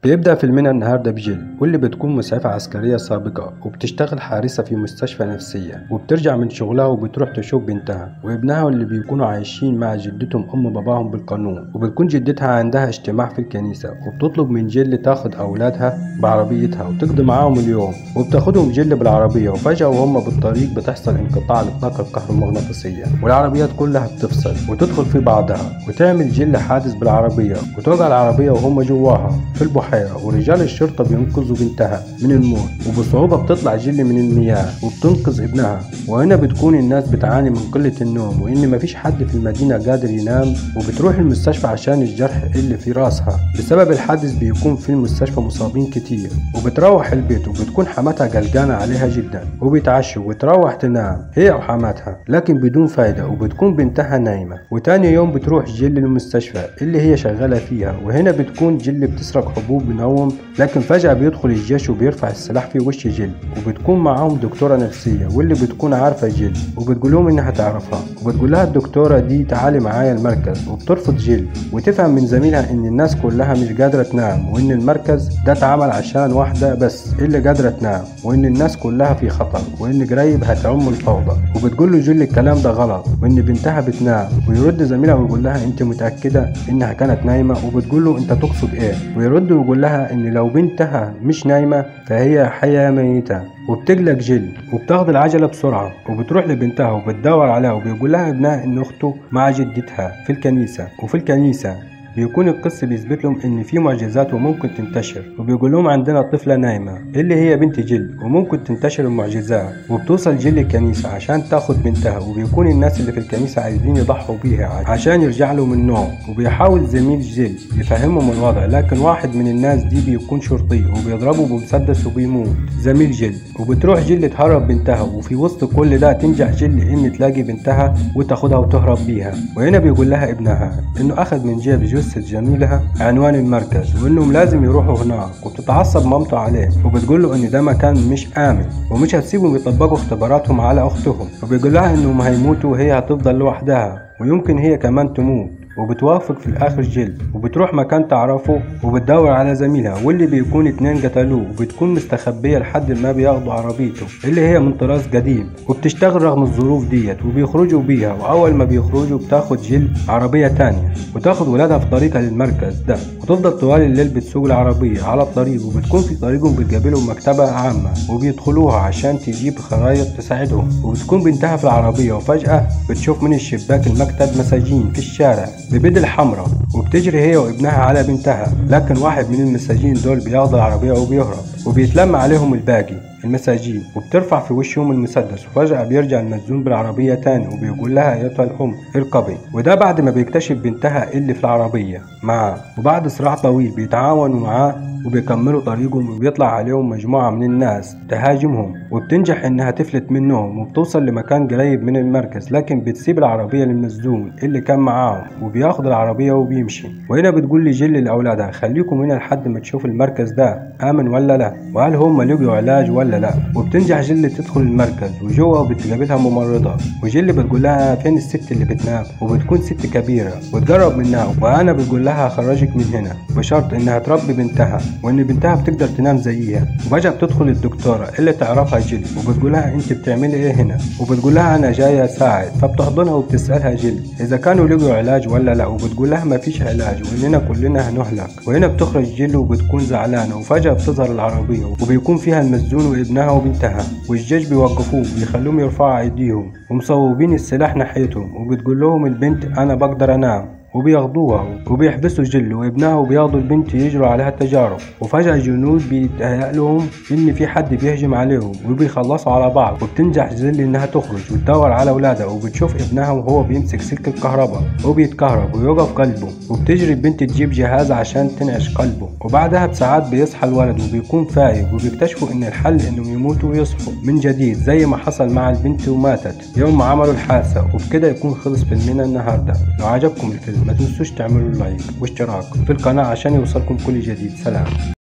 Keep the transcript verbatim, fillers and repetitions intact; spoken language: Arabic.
بيبدأ فيلمنا النهاردة بجيل واللي بتكون مسعفة عسكرية سابقة وبتشتغل حارسة في مستشفى نفسية، وبترجع من شغلها وبتروح تشوف بنتها وابنها واللي بيكونوا عايشين مع جدتهم أم باباهم بالقانون. وبتكون جدتها عندها اجتماع في الكنيسة وبتطلب من جيل تاخد أولادها بعربيتها وتقضي معاهم اليوم، وبتاخدهم جيل بالعربية. وفجأة وهم بالطريق بتحصل انقطاع للطاقة الكهرومغناطيسية والعربيات كلها بتفصل وتدخل في بعضها، وتعمل جيل حادث بالعربية وتوقع العربية وهم جواها في البحيرة. ورجال الشرطة بينقذوا بنتها من الموت، وبصعوبة بتطلع جيل من المياه وبتنقذ ابنها. وهنا بتكون الناس بتعاني من قلة النوم وإن مفيش حد في المدينة قادر ينام، وبتروح المستشفى عشان الجرح اللي في راسها بسبب الحادث. بيكون في المستشفى مصابين كتير، وبتروح البيت وبتكون حماتها قلقانة عليها جدا، وبتعشوا وتروح تنام هي وحماتها لكن بدون فايدة، وبتكون بنتها نايمة. وتاني يوم بتروح جيل للمستشفى اللي هي شغالة فيها، وهنا بتكون جيل بتسرق حبوب بنوم، لكن فجأة بيدخل الجيش وبيرفع السلاح في وش جيل، وبتكون معاهم دكتورة نفسية واللي بتكون عارفة جيل وبتقول لهم انها تعرفها، وبتقول لها الدكتورة دي تعالي معايا المركز. وبترفض جيل وتفهم من زميلها ان الناس كلها مش قادرة تنام، وان المركز ده اتعمل عشان واحدة بس اللي قادرة تنام، وان الناس كلها في خطر، وان قريب هتعم الفوضى. وبتقول له جيل الكلام ده غلط وان بنتها بتنام. ويرد زميلها ويقول لها انت متأكدة انها كانت نايمة؟ وبتقول له انت تقصد ايه؟ ويرد ويقول لها ان لو بنتها مش نايمة فهي حية ميتة. وبتقلق جيل وبتاخد العجلة بسرعة وبتروح لبنتها وبتدور عليها، وبيقول لها ابنها ان اخته مع جدتها في الكنيسة. وفي الكنيسة بيكون القس بيثبت لهم ان في معجزات وممكن تنتشر، وبيقول لهم عندنا طفلة نايمة اللي هي بنت جيل وممكن تنتشر المعجزات. وبتوصل جيل الكنيسة عشان تاخد بنتها، وبيكون الناس اللي في الكنيسة عايزين يضحوا بيها عشان يرجع لهم النوم. وبيحاول زميل جيل يفهمهم الوضع، لكن واحد من الناس دي بيكون شرطي وبيضربه بمسدس وبيموت زميل جيل. وبتروح جيل تهرب بنتها، وفي وسط كل ده تنجح جيل ان تلاقي بنتها وتاخدها وتهرب بيها. وهنا بيقول لها ابنها انه اخذ من جيب جثة جميلها عنوان المركز وانهم لازم يروحوا هناك، وبتتعصب مامته عليه وبتقول له ان ده مكان مش امن ومش هتسيبهم يطبقوا اختباراتهم على اختهم. وبيقول لها انهم هيموتوا وهي هتفضل لوحدها ويمكن هي كمان تموت. وبتوافق في الاخر جيل وبتروح مكان تعرفه وبتدور على زميلها واللي بيكون اتنين قتلوه، وبتكون مستخبية لحد ما بياخدوا عربيته اللي هي من طراز قديم وبتشتغل رغم الظروف ديت، وبيخرجوا بيها. واول ما بيخرجوا بتاخد جيل عربية تانية وتاخد ولادها في طريقها للمركز ده، وتفضل طوال الليل بتسوق العربية على الطريق. وبتكون في طريقهم بتقابلهم مكتبة عامة وبيدخلوها عشان تجيب خرايط تساعدهم. وبتكون بنتها في العربية وفجأة بتشوف من الشباك المكتب مساجين في الشارع ببدل حمراء، وبتجري هي وابنها على بنتها، لكن واحد من المساجين دول بياخد العربية وبيهرب، وبيتلم عليهم الباقي المساجين وبترفع في وشهم المسدس. وفجأة بيرجع المسجون بالعربية تاني وبيقول لها ايتها الأم اركبي، وده بعد ما بيكتشف بنتها اللي في العربية معاه. وبعد صراع طويل بيتعاونوا معاه وبيكملوا طريقهم، وبيطلع عليهم مجموعة من الناس تهاجمهم وبتنجح انها تفلت منهم وبتوصل لمكان قريب من المركز، لكن بتسيب العربية للمسجون اللي كان معاهم وبياخد العربية وبيمشي. وهنا بتقول لجيل لأولادها خليكم هنا لحد ما تشوف المركز ده آمن ولا لا، وهل هم لقوا علاج ولا لا. وبتنجح جيل تدخل المركز وجوه وبتقابلها ممرضة، وجيل بتقول لها فين الست اللي بتنام، وبتكون ست كبيرة وتقرب منها. وانا بتقول لها هخرجك من هنا بشرط انها تربي بنتها وان بنتها بتقدر تنام زيها. وفجأة بتدخل الدكتورة اللي تعرفها جيل وبتقول لها انت بتعملي ايه هنا، وبتقول لها انا جاية اساعد. فبتحضنها وبتسألها جيل اذا كانوا لقوا علاج ولا لا، وبتقول لها مفيش علاج واننا كلنا هنهلك. وهنا بتخرج جيل وبتكون زعلانة، وفجأة بتظهر العربية وبيكون فيها المسجون وابنها وبنتها، والجيش بيوقفوه وبيخلوهم يرفعوا ايديهم ومصوبين السلاح ناحيتهم. وبتقول لهم البنت انا بقدر انام، وبياخدوها وبيحبسوا جيل وابنها وبياخدوا البنت يجروا عليها التجارب. وفجأة الجنود بيتهيأ لهم ان في حد بيهجم عليهم وبيخلصوا على بعض. وبتنجح جيل انها تخرج وتدور على اولادها، وبتشوف ابنها وهو بيمسك سلك الكهرباء وبيتكهرب ويوقف قلبه، وبتجري البنت تجيب جهاز عشان تنعش قلبه. وبعدها بساعات بيصحى الولد وبيكون فايق، وبيكتشفوا ان الحل انهم يموتوا ويصحوا من جديد زي ما حصل مع البنت وماتت يوم ما عملوا الحادثة. وبكده يكون خلص فيلمنا النهارده. لو عجبكم الفيلم ما تنسوش تعملوا لايك واشتراك في القناة عشان يوصلكم كل جديد. سلام.